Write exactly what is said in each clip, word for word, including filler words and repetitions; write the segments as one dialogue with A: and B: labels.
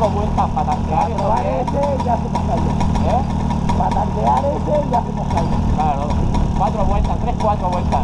A: cuatro vueltas para tanquear
B: Para probar ese y ya hacemos callo.
A: ¿Eh?
B: Para tanquear ese y ya hacemos callo.
A: Claro, cuatro vueltas, tres, cuatro vueltas.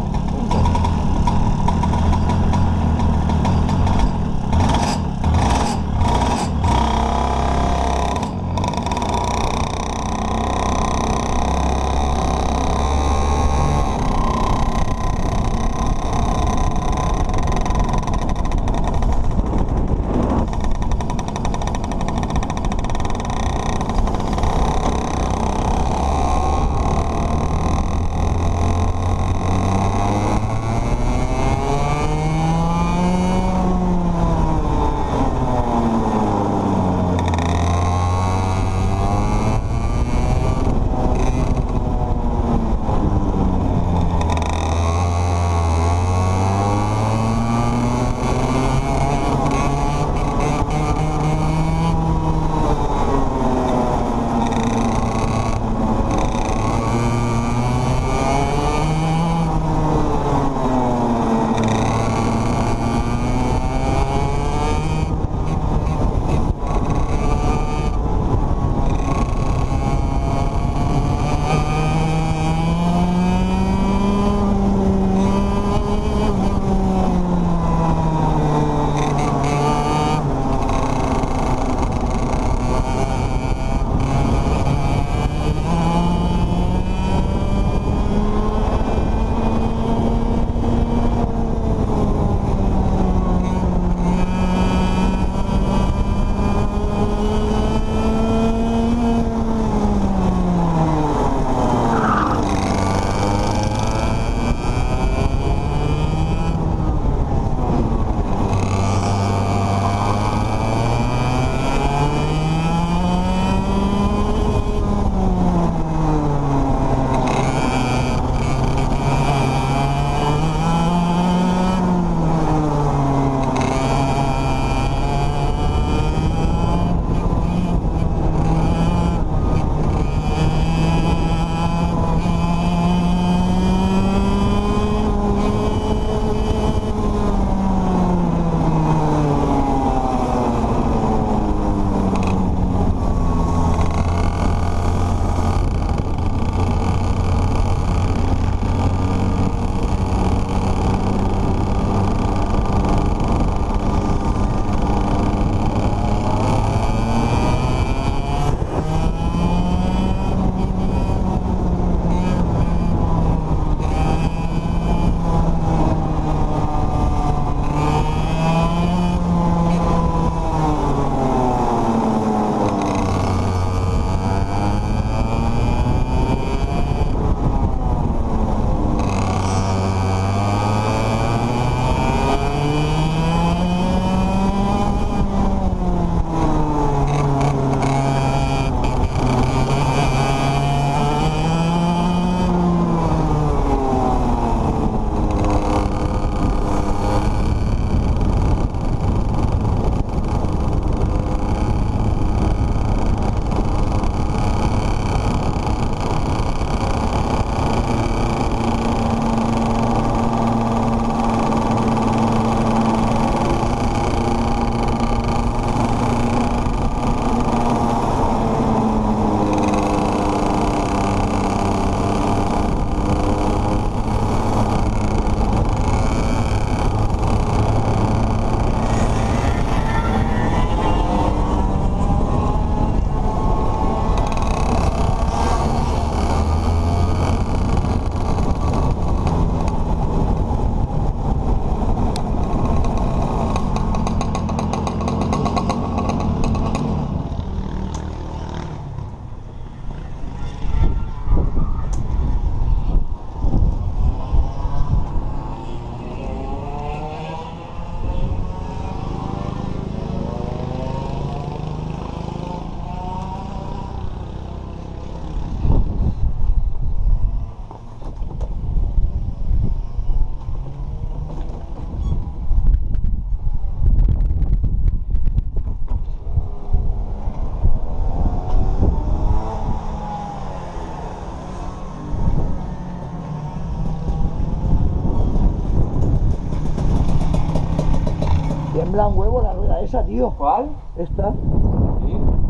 B: Tiembla un huevo la rueda esa, tío.
A: ¿Cuál?
B: Esta.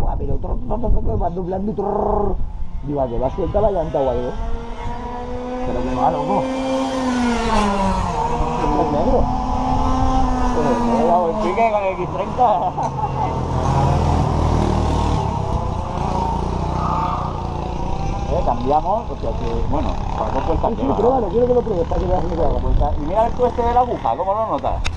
B: va, pero trrr, trrr, trrr, trrr, va doblando y trrr. Digo, ¿a que va suelta la llanta o algo? Pero que va, loco. ¿Es negro?
A: Pues me he dado el pique con el equis treinta. Eh, cambiamos, o sea que, bueno, para dos vueltas
B: Sí, sí,
A: lleva, ¿no?
B: pruébalo, quiero que lo pruebes para que veas lo que hago.
A: Y mira tú este de la aguja, ¿cómo lo notas?